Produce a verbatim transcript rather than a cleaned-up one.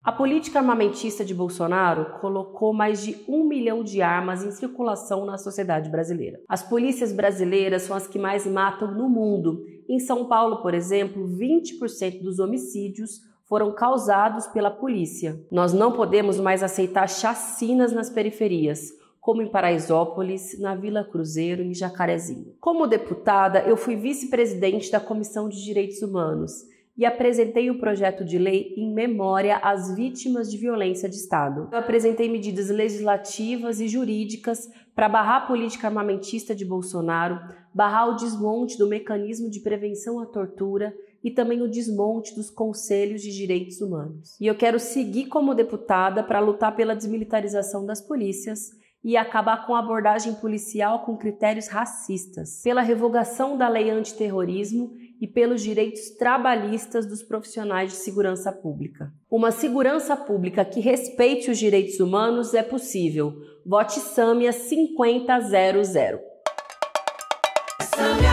A política armamentista de Bolsonaro colocou mais de um milhão de armas em circulação na sociedade brasileira. As polícias brasileiras são as que mais matam no mundo. Em São Paulo, por exemplo, vinte por cento dos homicídios foram causados pela polícia. Nós não podemos mais aceitar chacinas nas periferias, como em Paraisópolis, na Vila Cruzeiro e em Jacarezinho. Como deputada, eu fui vice-presidente da Comissão de Direitos Humanos e apresentei o projeto de lei em memória às vítimas de violência de Estado. Eu apresentei medidas legislativas e jurídicas para barrar a política armamentista de Bolsonaro, barrar o desmonte do mecanismo de prevenção à tortura e também o desmonte dos conselhos de direitos humanos. E eu quero seguir como deputada para lutar pela desmilitarização das polícias e acabar com a abordagem policial com critérios racistas, pela revogação da lei antiterrorismo e pelos direitos trabalhistas dos profissionais de segurança pública. Uma segurança pública que respeite os direitos humanos é possível. Vote Sâmia cinquenta zero zero.